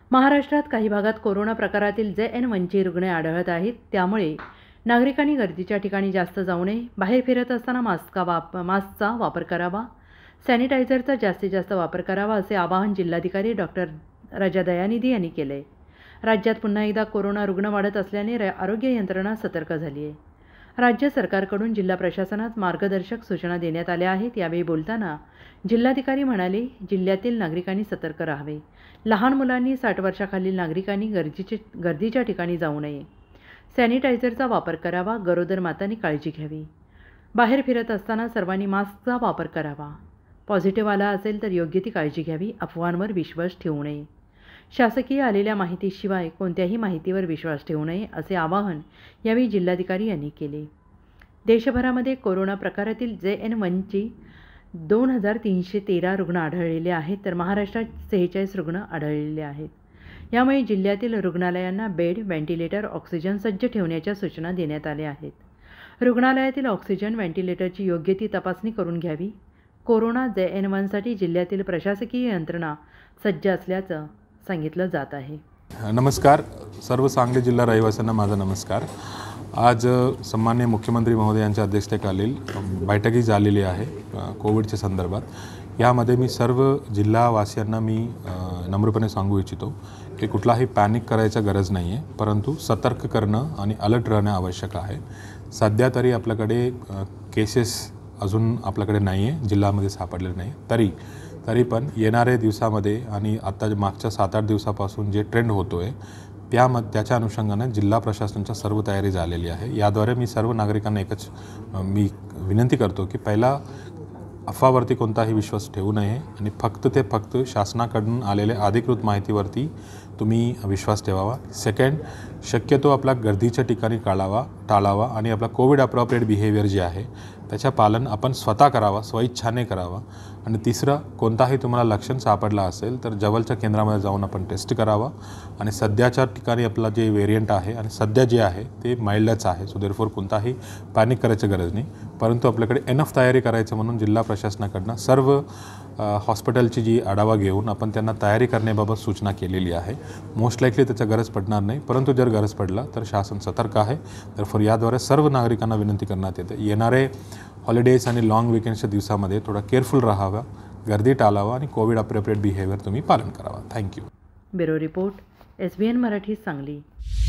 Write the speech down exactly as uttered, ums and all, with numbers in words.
महाराष्ट्रात काही भागात कोरोना प्रकारातील जे एन वनची रुग्णे आढळत आहेत, त्यामुळे नागरिकांनी गर्दीच्या ठिकाणी जास्त जाऊ नये, बाहेर फिरत असताना मास्कचा वाप मास्कचा वापर करावा, सॅनिटायझरचा जास्तीत जास्त वापर करावा असे आवाहन जिल्हाधिकारी डॉक्टर राजा दयानिधी यांनी केले आहे। राज्यात पुन्हा एकदा कोरोना रुग्ण वाढत असल्याने आरोग्य यंत्रणा सतर्क झाली आहे। राज्य सरकारकडून जिल्हा प्रशासनास मार्गदर्शक सूचना देण्यात आल्या आहेत। यावेळी बोलताना जिल्हाधिकारी म्हणाले, जिल्ह्यातील नागरिकांनी सतर्क राहावे, लहान मुलांनी साठ वर्षाखालील नागरिकांनी गर्दीचे गर्दीच्या ठिकाणी जाऊ नये, सॅनिटायझरचा वापर करावा, गरोदर मातांनी काळजी घ्यावी, बाहेर फिरत असताना सर्वांनी मास्कचा वापर करावा, पॉझिटिव्ह आला असेल तर योग्य ती काळजी घ्यावी, अफवांवर विश्वास ठेवू नये, शासकीय आलेल्या माहितीशिवाय कोणत्याही माहितीवर विश्वास ठेवू नये असे आवाहन यावेळी जिल्हाधिकारी यांनी केले। देशभरामध्ये कोरोना प्रकारातील जे एन वनची दोन हजार तीनशे तेरा रुग्ण आढळलेले आहेत, तर महाराष्ट्रात सेहेचाळीस रुग्ण आढळलेले आहेत। यामुळे जिल्ह्यातील रुग्णालयांना बेड, व्हेंटिलेटर, ऑक्सिजन सज्ज ठेवण्याच्या सूचना देण्यात आल्या आहेत। रुग्णालयातील ऑक्सिजन, व्हेंटिलेटरची योग्य ती तपासणी करून घ्यावी। कोरोना जे एन वनसाठी जिल्ह्यातील प्रशासकीय यंत्रणा सज्ज असल्याचं सांगितलं जात आहे। नमस्कार, सर्व सांगली जिल्हा रहिवाशांना माझा नमस्कार। आज सन्माननीय मुख्यमंत्री महोदय यांच्या अध्यक्षतेखालील बैठकी झालेली आहे कोविडच्या संदर्भात। यामध्ये मी सर्व जिल्हावासियांना मी नम्रपणे सांगू इच्छितो की कुठलाही पॅनिक करायची गरज नाही आहे, परंतु सतर्क करणं आणि अलर्ट राहणं आवश्यक आहे। सध्या तरी आपल्याकडे केसेस अजून आपल्याकडे नाही आहे, जिल्ह्यामध्ये सापडले नाही, तरी तरी पण येणाऱ्या दिवसामध्ये आणि आता मागच्या सात आठ दिवसापासून जे ट्रेंड होतो आहे त्यामध्ये त्याच्या अनुषंगाने जिल्हा प्रशासनाची सर्व तयारी झालेली आहे। याद्वारे मी सर्व नागरिकांना एकच मी विनंती करतो की पहिला अफवावरती कोणताही विश्वास ठेवू नये आणि फक्त ते फक्त शासनाकडून आलेल्या अधिकृत माहितीवरती तुम्ही विश्वास ठेवावा। सेकंड, शक्यतो आपला गर्दीच्या ठिकाणी टाळावा टाळावा आणि आपला कोविड अप्रोप्रिएट बिहेवियर जे आहे त्याचं पालन आपण स्वतः करावा, स्वइच्छाने करावा। आणि तिसरं, कोणताही तुम्हाला लक्षण सापडला असेल तर जवळच्या केंद्रामध्ये जाऊन आपण टेस्ट करावा। आणि सध्याच्या ठिकाणी आपला जे व्हेरियंट आहे आणि सध्या जे आहे ते माइल्डच आहे, सो देअरफॉर कोणताही पॅनिक करायची गरज नाही, परंतु आपल्याकडे एनफ तयारी करायचं म्हणून जिल्हा प्रशासनाकडनं सर्व हॉस्पिटलची जी आढावा घेऊन आपण त्यांना तयारी करण्याबाबत सूचना केलेली आहे। मोस्ट लाईकली त्याचा गरज पडणार नाही, परंतु जर गरज पडला तर शासन सतर्क आहे। तर फॉर याद्वारे सर्व नागरिकांना विनंती करण्यात येते, येणारे हॉलिडेज आणि लॉंग विकेंडच्या दिवसामध्ये थोडा केअरफुल राहावा, गर्दी टाळावा आणि कोविड अप्रोप्रिएट बिहेवियर तुम्ही पालन करावा। Thank you. Bureau report, S B N Marathi, Sangli.